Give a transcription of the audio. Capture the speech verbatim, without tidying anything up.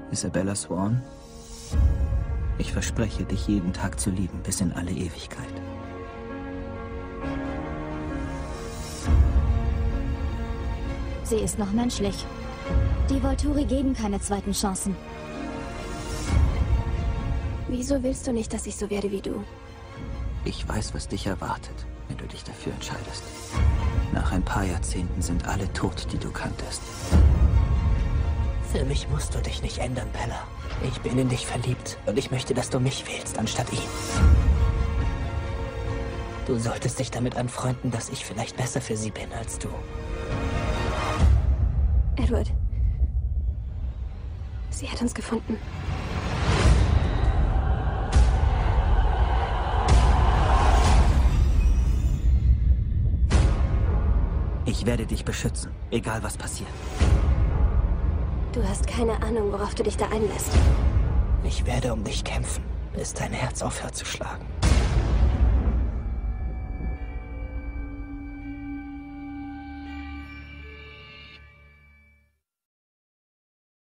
Isabella Swan, ich verspreche, dich jeden Tag zu lieben, bis in alle Ewigkeit. Sie ist noch menschlich. Die Volturi geben keine zweiten Chancen. Wieso willst du nicht, dass ich so werde wie du? Ich weiß, was dich erwartet, wenn du dich dafür entscheidest. Nach ein paar Jahrzehnten sind alle tot, die du kanntest. Für mich musst du dich nicht ändern, Bella. Ich bin in dich verliebt und ich möchte, dass du mich wählst, anstatt ihn. Du solltest dich damit anfreunden, dass ich vielleicht besser für sie bin als du. Edward. Sie hat uns gefunden. Ich werde dich beschützen, egal was passiert. Du hast keine Ahnung, worauf du dich da einlässt. Ich werde um dich kämpfen, bis dein Herz aufhört zu schlagen.